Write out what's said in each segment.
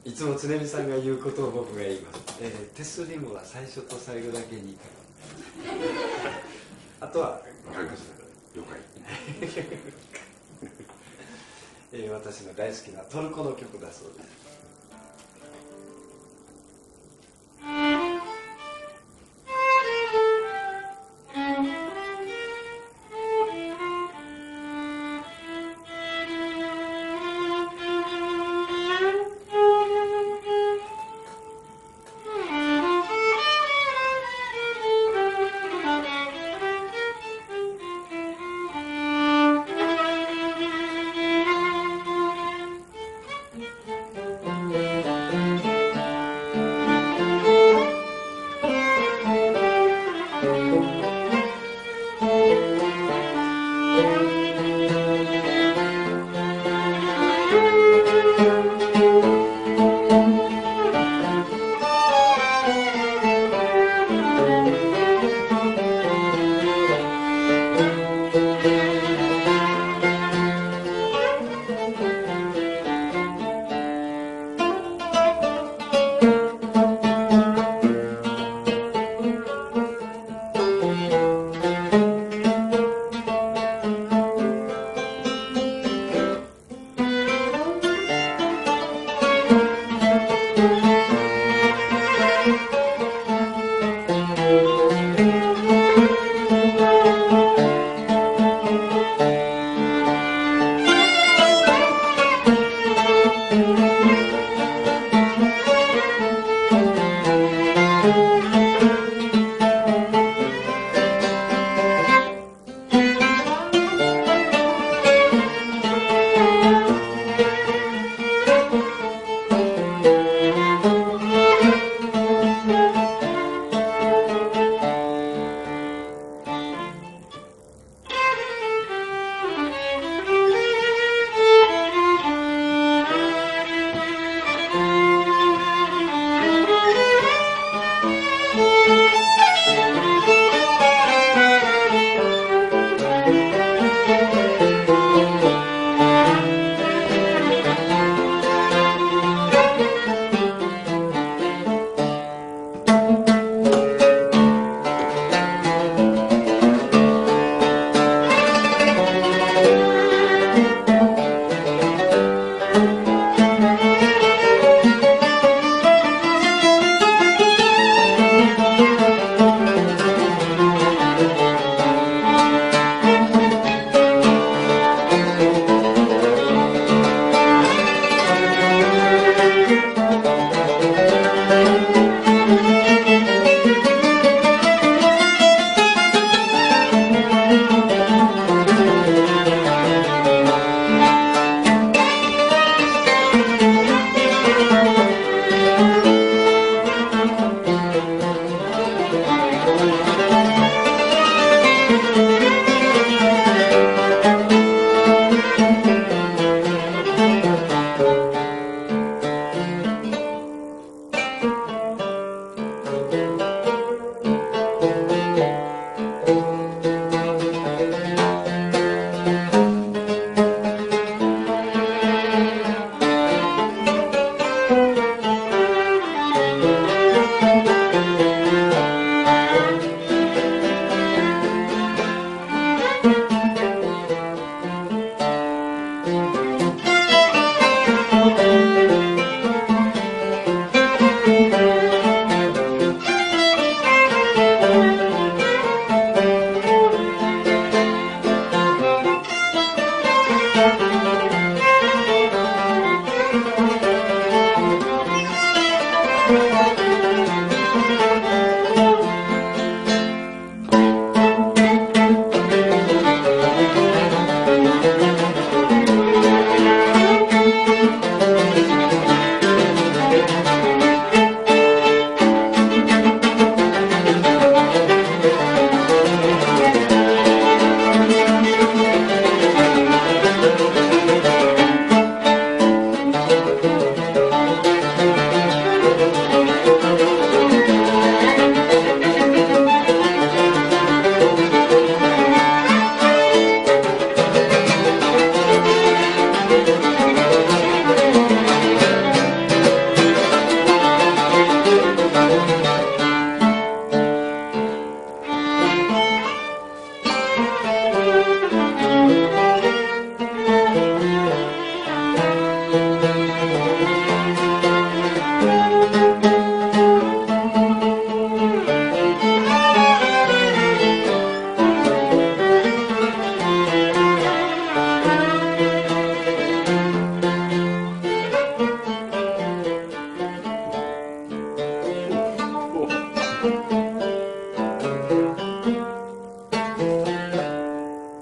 いつも常見さんが言うことを僕が言います。テスリムは最初と最後だけにいいからあとは分かりました。了解私の大好きなトルコの曲だそうです。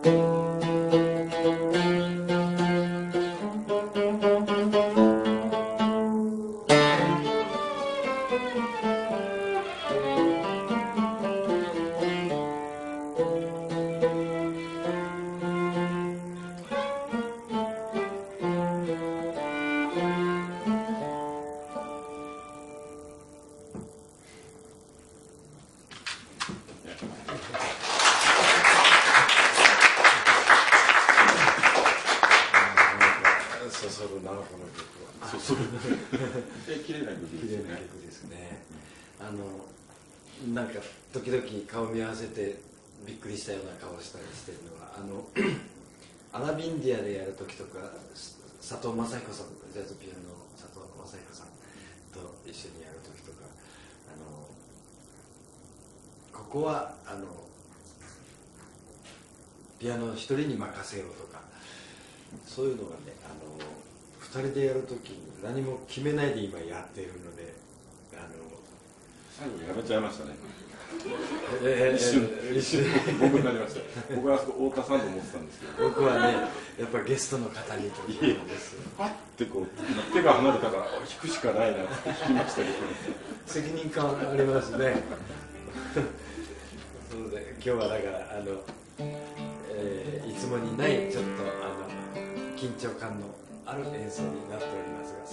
そそるなこの曲は。 そそる。綺麗な曲綺麗な曲ですね。なんか時々顔見合わせてびっくりしたような顔したりしてるのはアラビンディアでやる時とか佐藤正彦さん、ジャズピアノの佐藤正彦さんと一緒にやる時とかここはピアノを一人に任せようとかそういうのがね二人でやる時に何も決めないで今やっているので最後やめちゃいましたね。 一瞬僕になりました。僕はあそこ太田さんと思ってたんですけど、 僕はねやっぱゲストの方にということです。 パッてこう手が離れたから弾くしかないなって弾きましたけど、 責任感ありますね。そうで今日はだからいつもにないちょっと緊張感のある演奏になっておりますが、